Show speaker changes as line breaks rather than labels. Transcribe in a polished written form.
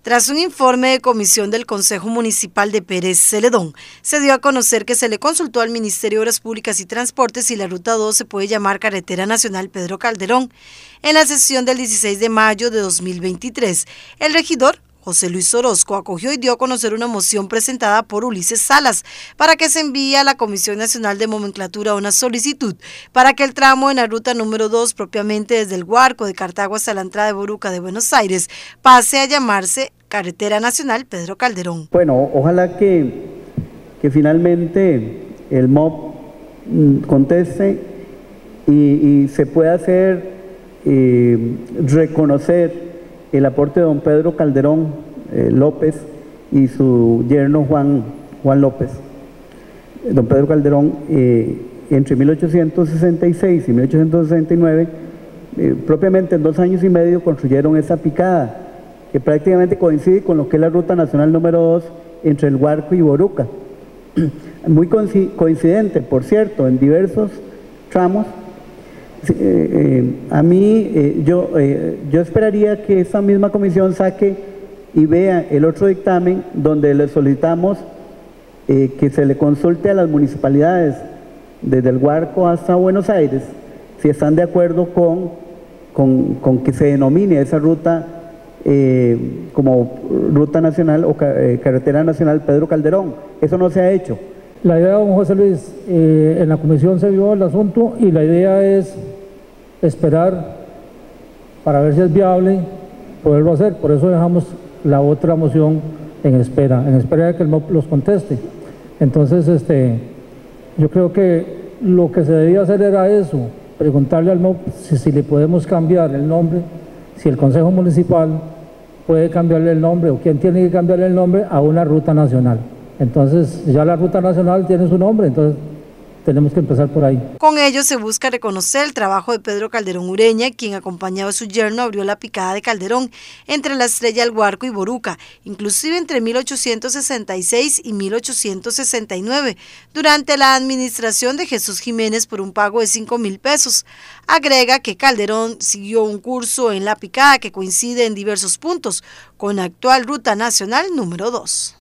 Tras un informe de comisión del Consejo Municipal de Pérez Celedón, se dio a conocer que se le consultó al Ministerio de Obras Públicas y Transportes si la Ruta 2 se puede llamar Carretera Nacional Pedro Calderón. En la sesión del 16 de mayo de 2023, el regidor José Luis Orozco acogió y dio a conocer una moción presentada por Ulises Salas para que se envíe a la Comisión Nacional de Nomenclatura una solicitud para que el tramo en la ruta número 2, propiamente desde el Guarco de Cartago hasta la entrada de Boruca de Buenos Aires, pase a llamarse Carretera Nacional Pedro Calderón.
Bueno, ojalá que finalmente el MOP conteste y se pueda hacer reconocer el aporte de don Pedro Calderón López y su yerno Juan López. Don Pedro Calderón, entre 1866 y 1869, propiamente en 2 años y medio construyeron esa picada, que prácticamente coincide con lo que es la ruta nacional número 2 entre el Guarco y Boruca. Muy coincidente, por cierto, en diversos tramos. A mí, yo esperaría que esa misma comisión saque y vea el otro dictamen donde le solicitamos que se le consulte a las municipalidades desde el Guarco hasta Buenos Aires si están de acuerdo con que se denomine esa ruta como ruta nacional o carretera nacional Pedro Calderón. Eso no se ha hecho.
La idea, don José Luis, en la comisión se vio el asunto y la idea es esperar para ver si es viable poderlo hacer. Por eso dejamos la otra moción en espera de que el MOP los conteste. Entonces, yo creo que lo que se debía hacer era eso, preguntarle al MOP si le podemos cambiar el nombre, si el Consejo Municipal puede cambiarle el nombre o quién tiene que cambiarle el nombre a una ruta nacional. Entonces, ya la ruta nacional tiene su nombre, entonces tenemos que empezar por ahí.
Con ello se busca reconocer el trabajo de Pedro Calderón Ureña, quien acompañado de su yerno abrió la picada de Calderón entre la Estrella, el Guarco y Boruca, inclusive entre 1866 y 1869, durante la administración de Jesús Jiménez por un pago de 5.000 pesos. Agrega que Calderón siguió un curso en la picada que coincide en diversos puntos con la actual ruta nacional número 2.